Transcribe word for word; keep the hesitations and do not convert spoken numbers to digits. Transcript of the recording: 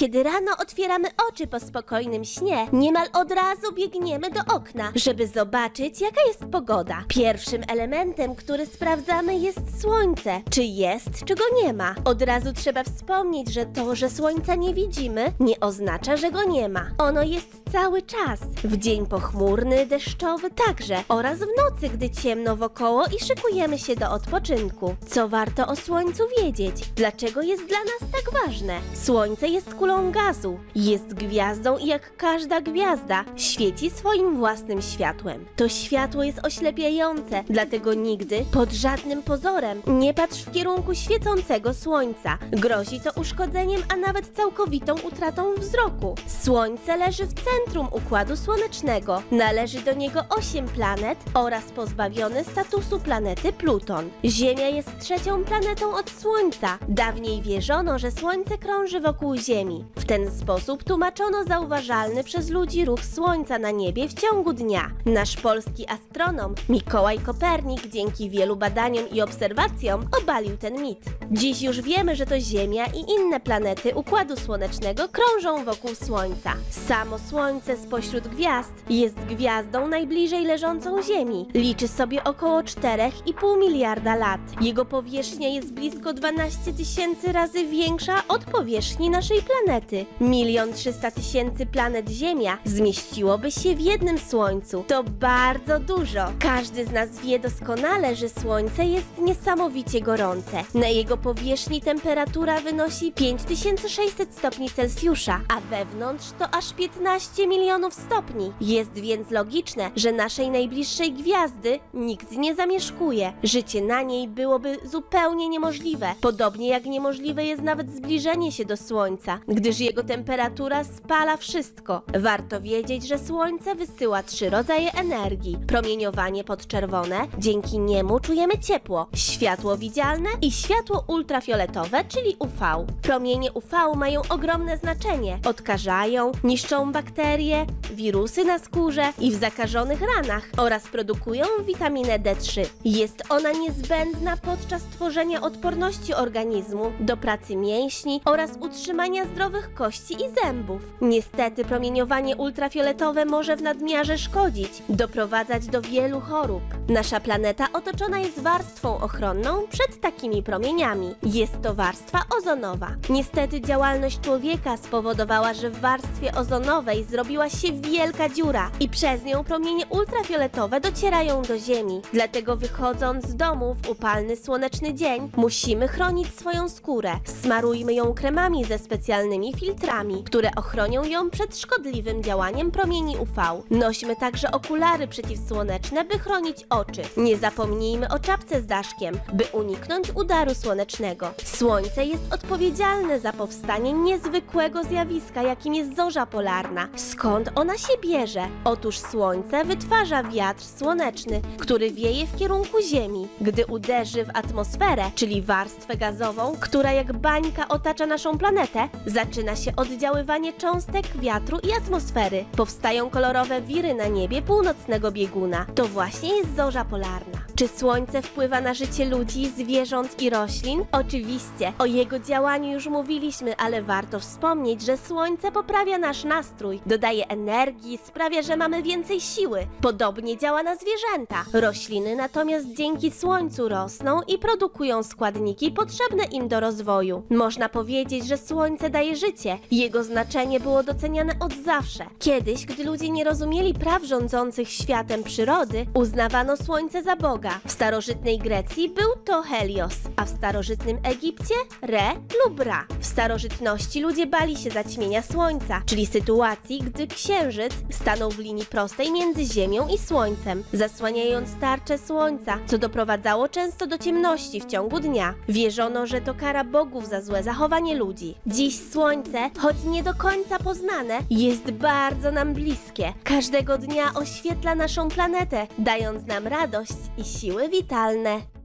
Kiedy rano otwieramy oczy po spokojnym śnie, niemal od razu biegniemy do okna, żeby zobaczyć, jaka jest pogoda. Pierwszym elementem, który sprawdzamy, jest słońce. Czy jest, czy go nie ma. Od razu trzeba wspomnieć, że to, że słońca nie widzimy, nie oznacza, że go nie ma. Ono jest cały czas. W dzień pochmurny, deszczowy także oraz w nocy, gdy ciemno wokoło i szykujemy się do odpoczynku. Co warto o słońcu wiedzieć? Dlaczego jest dla nas tak ważne? Słońce jest kulą gazu. Jest gwiazdą i jak każda gwiazda świeci swoim własnym światłem. To światło jest oślepiające, dlatego nigdy, pod żadnym pozorem, nie patrz w kierunku świecącego słońca. Grozi to uszkodzeniem, a nawet całkowitą utratą wzroku. Słońce leży w centrum Układu Słonecznego. Należy do niego osiem planet oraz pozbawiony statusu planety Pluton. Ziemia jest trzecią planetą od Słońca. Dawniej wierzono, że Słońce krąży wokół Ziemi. W ten sposób tłumaczono zauważalny przez ludzi ruch Słońca na niebie w ciągu dnia. Nasz polski astronom Mikołaj Kopernik dzięki wielu badaniom i obserwacjom obalił ten mit. Dziś już wiemy, że to Ziemia i inne planety Układu Słonecznego krążą wokół Słońca. Samo Słońce spośród gwiazd jest gwiazdą najbliżej leżącą Ziemi. Liczy sobie około cztery i pół miliarda lat. Jego powierzchnia jest blisko dwanaście tysięcy razy większa od powierzchni naszej planety. Milion trzysta tysięcy planet Ziemia zmieściłoby się w jednym Słońcu. To bardzo dużo. Każdy z nas wie doskonale, że Słońce jest niesamowicie gorące. Na jego powierzchni temperatura wynosi pięć tysięcy sześćset stopni Celsjusza, a wewnątrz to aż piętnaście milionów stopni. Jest więc logiczne, że naszej najbliższej gwiazdy nikt nie zamieszkuje. Życie na niej byłoby zupełnie niemożliwe. Podobnie jak niemożliwe jest nawet zbliżenie się do Słońca, gdyż jego temperatura spala wszystko. Warto wiedzieć, że Słońce wysyła trzy rodzaje energii. Promieniowanie podczerwone, dzięki niemu czujemy ciepło, światło widzialne i światło ultrafioletowe, czyli U V. Promienie U V mają ogromne znaczenie. Odkażają, niszczą bakterie, wirusy na skórze i w zakażonych ranach oraz produkują witaminę D trzy. Jest ona niezbędna podczas tworzenia odporności organizmu, do pracy mięśni oraz utrzymania zdrowych kości i zębów. Niestety promieniowanie ultrafioletowe może w nadmiarze szkodzić, doprowadzać do wielu chorób. Nasza planeta otoczona jest warstwą ochronną przed takimi promieniami. Jest to warstwa ozonowa. Niestety działalność człowieka spowodowała, że w warstwie ozonowej zrobiła się wielka dziura i przez nią promienie ultrafioletowe docierają do Ziemi. Dlatego wychodząc z domu w upalny słoneczny dzień musimy chronić swoją skórę. Smarujmy ją kremami ze specjalnymi filtrami, które ochronią ją przed szkodliwym działaniem promieni U V. Nośmy także okulary przeciwsłoneczne, by chronić oczy. Nie zapomnijmy o czapce z daszkiem, by uniknąć udaru słonecznego. Słońce jest odpowiedzialne za powstanie niezwykłego zjawiska, jakim jest zorza polarna. Skąd ona się bierze? Otóż Słońce wytwarza wiatr słoneczny, który wieje w kierunku Ziemi. Gdy uderzy w atmosferę, czyli warstwę gazową, która jak bańka otacza naszą planetę, zaczyna się oddziaływanie cząstek wiatru i atmosfery. Powstają kolorowe wiry na niebie północnego bieguna. To właśnie jest zorza polarna. Czy Słońce wpływa na życie ludzi, zwierząt i roślin? Oczywiście. O jego działaniu już mówiliśmy, ale warto wspomnieć, że Słońce poprawia nasz nastrój, dodaje energii, sprawia, że mamy więcej siły. Podobnie działa na zwierzęta. Rośliny natomiast dzięki Słońcu rosną i produkują składniki potrzebne im do rozwoju. Można powiedzieć, że Słońce daje życie. Jego znaczenie było doceniane od zawsze. Kiedyś, gdy ludzie nie rozumieli praw rządzących światem przyrody, uznawano Słońce za Boga. W starożytnej Grecji był to Helios, a w starożytnym Egipcie Re lub Ra. W starożytności ludzie bali się zaćmienia Słońca, czyli sytuacji, gdy Księżyc stanął w linii prostej między Ziemią i Słońcem, zasłaniając tarczę Słońca, co doprowadzało często do ciemności w ciągu dnia. Wierzono, że to kara bogów za złe zachowanie ludzi. Dziś Słońce, choć nie do końca poznane, jest bardzo nam bliskie. Każdego dnia oświetla naszą planetę, dając nam radość i siły witalne.